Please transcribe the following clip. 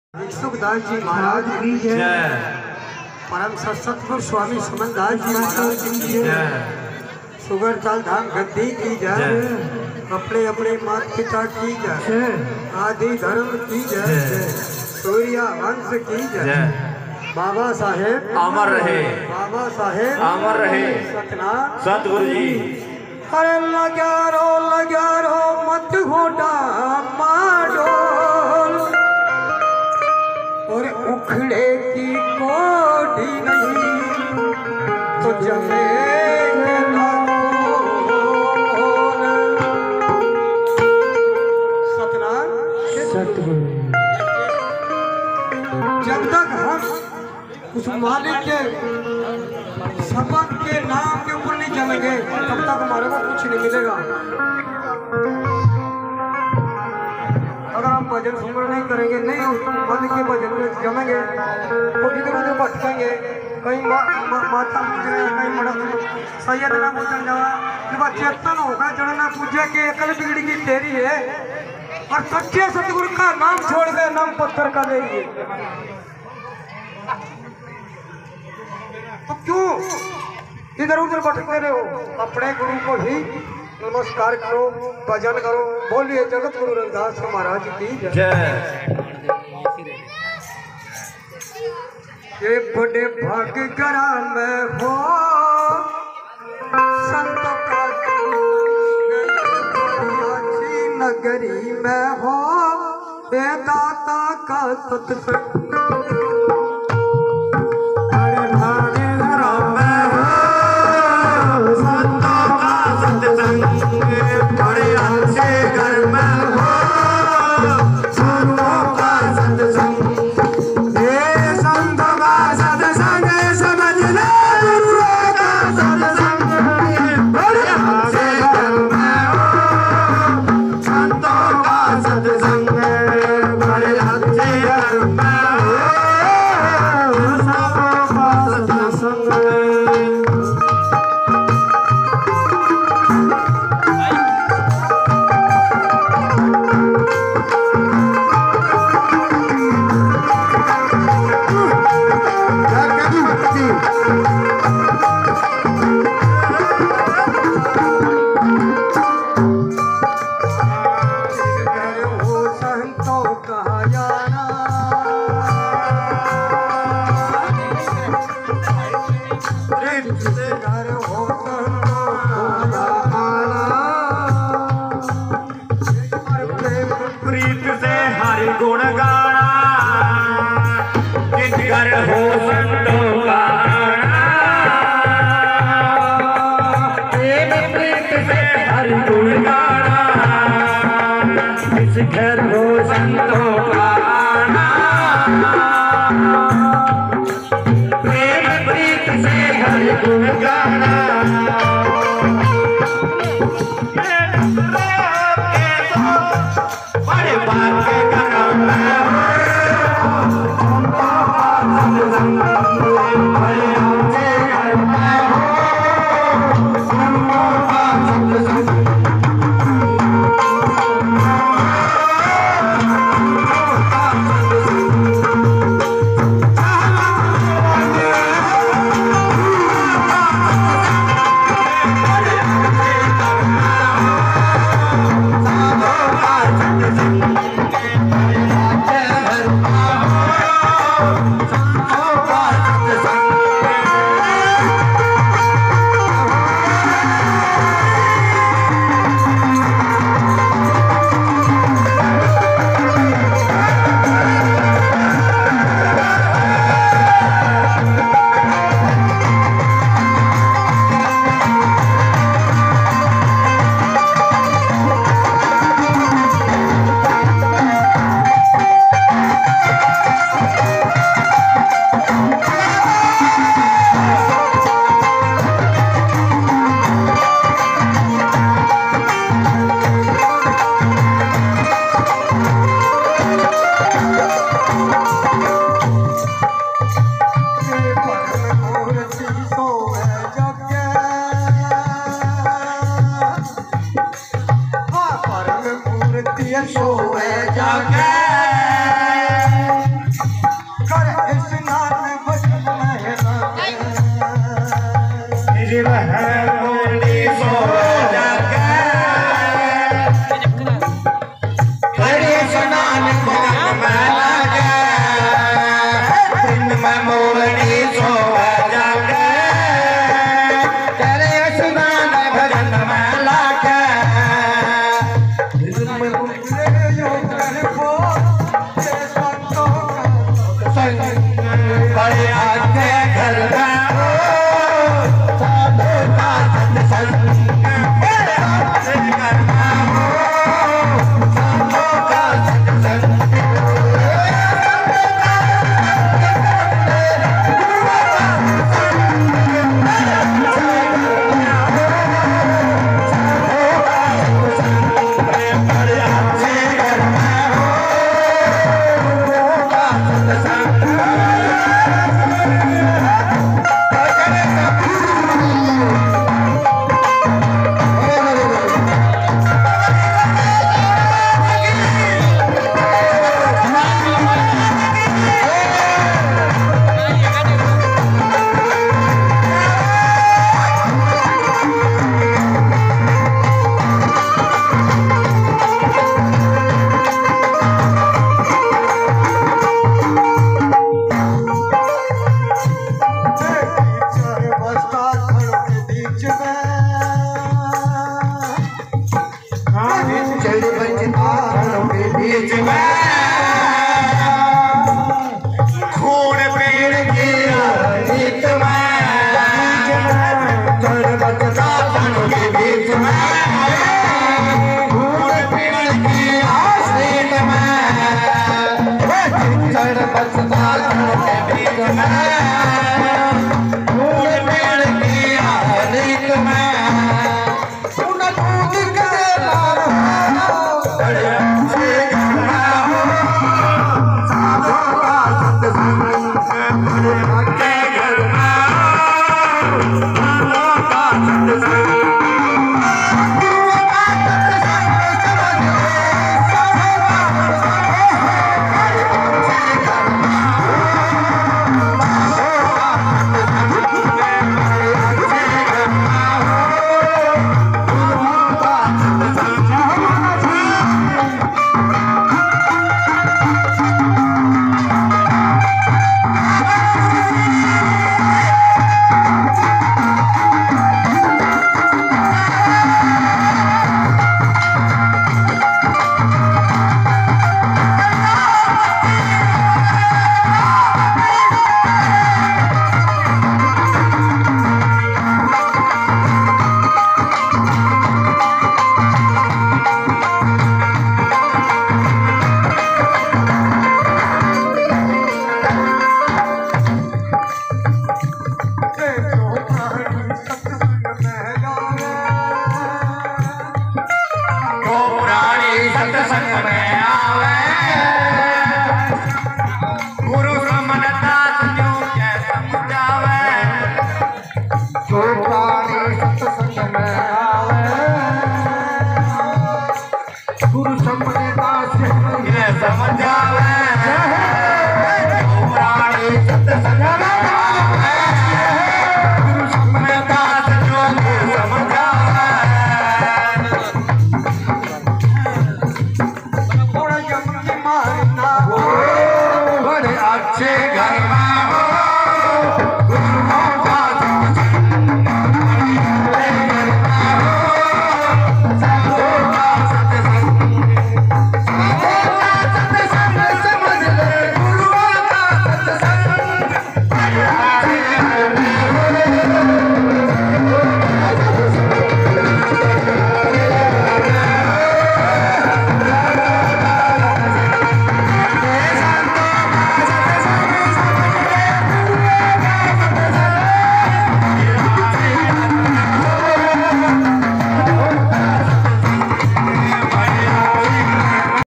सुखदास जी महाराज की जय। परम सत्संग स्वामी सुमनदास जी महाराज की जय। सुगरताल धाम गद्दी की जय। अपने अपने माता पिता की जय। आदि धर्म की जय। सूर्या वंश की जय। बाबा साहेब अमर रहे, बाबा साहेब अमर रहे, सतनाम सतगुरु जी। अरे लग्या रो मत घोटा माडोल और उखड़े की कोठी नहीं तो जमेंगे ना कौन। सतनाम सतगुरु। जब तक हम उस मालिक के सबक के नाम के ऊपर नहीं चलेंगे तब तक हमारे को कुछ नहीं मिलेगा। अगर हम भजन सुमरण नहीं करेंगे, नहीं उस मालिक के भजन में जमेंगे तो इधर उधर भटकेंगे। कहीं माता पूजने, कहीं मड़क सैयद ना पूजन जावा, जब चेतन होगा जड़ ना पूजे के अकल बिगड़ी की तेरी है और सच्चे सतगुरु का नाम छोड़ के नाम पत्थर का लेंगे। तो क्यों इधर उधर भटकते रहे हो? अपने गुरु को ही नमस्कार करो, भजन करो। बोलिए जगत गुरु रविदास महाराज की जय। ये बड़े भाग्य करा में हो संत का नगरी में हो ये दाता का सत्संग। अच्छे घर